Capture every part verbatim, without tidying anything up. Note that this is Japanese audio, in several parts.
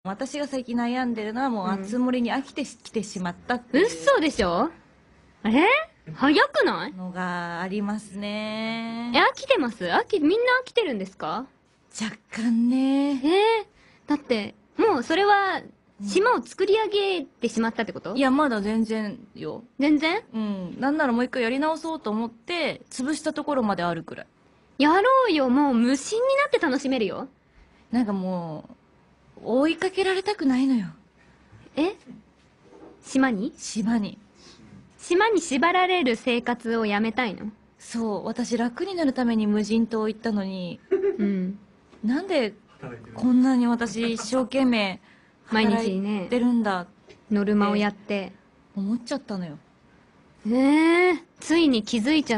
私が最近悩んでるのはもうあつ森に飽きてきてしまったっていう嘘でしょ？え早くない？ のがありますね。 え、飽きてます？飽き、みんな飽きてるんですか？ 若干ね。 えー、だって、もうそれは、島を作り上げてしまったってこと？ いや、まだ全然よ。 全然？ うん。なんならもう一回やり直そうと思って、潰したところまであるくらい。 やろうよ、もう無心になって楽しめるよ。 なんかもう、追いかけられたくないのよ。 え？島に？ 島に。 島に縛られる生活をやめたいの？ そう。私楽になるために無人島行ったのに、 うん。 なんでこんなに私一生懸命毎働い日ねてるんだノルマをやって。 思っちゃったのよ。 えー、ついに気づいちゃった？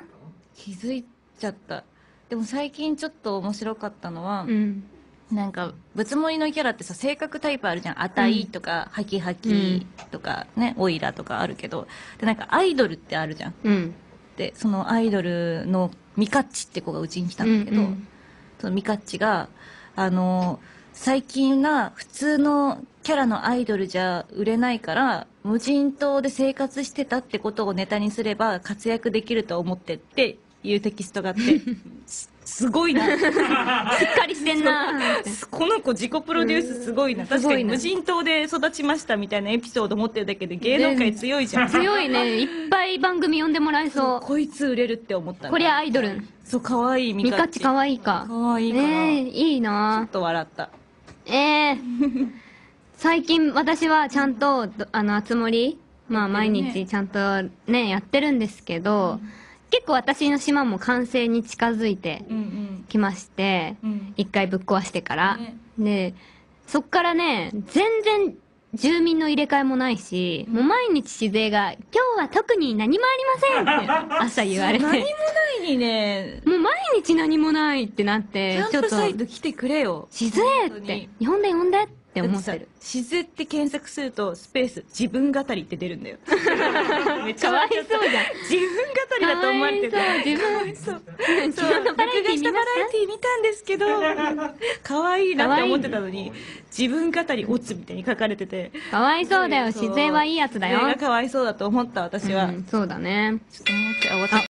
気づいちゃった。でも最近ちょっと面白かったのは、 うん。 なんか、ぶつもりのキャラってさ、性格タイプあるじゃん。あたいとか、ハキハキとか、ね、オイラとかあるけど、で、なんかアイドルってあるじゃん。 うん。 で、そのアイドルのミカッチって子がうちに来たんだけど、 うんうん、 そのミカッチが、あの、最近は普通のキャラのアイドルじゃ売れないから、無人島で生活してたってことをネタにすれば活躍できると思ってっていうテキストがあって、すすごいな。 しっかりしてんなーって。 この子自己プロデュースすごいな。確かに無人島で育ちましたみたいなエピソード持ってるだけで芸能界強いじゃん。 強いね。いっぱい番組呼んでもらえそう。 こいつ売れるって思ったんだ。 こりゃアイドル。 そう、かわいいミカッチ。 ミカッチかわいいか。 かわいいから。 ええー、いいちょなっと笑った。 ええー。最近私はちゃんと、あの、あつ森、まあ毎日ちゃんとね、やってるんですけど、うん、結構私の島も完成に近づいてきまして、一、うん、回ぶっ壊してから。ね、で、そっからね、全然住民の入れ替えもないし、もう毎日自然が、今日は特に何もありませんって朝言われて。 何もないにね、 もう毎日何もないってなって、 キャンプサイト来てくれよ。 静江って、呼んで呼んでって思ってる。 静江って検索すると、スペース、自分語りって出るんだよ。 めっちゃかわいそうじゃん。 自分語りだと思われてて。 自分、そう。自分のバラエティー見ました？ バラエティー見たんですけど、可愛いなって思ってたのに、自分語りオツみたいに書かれてて。 かわいそうだよ。自然はいいやつだよ。 それがかわいそうだと思った私は。 そうだね。 ちょっと待って、あ、終わった。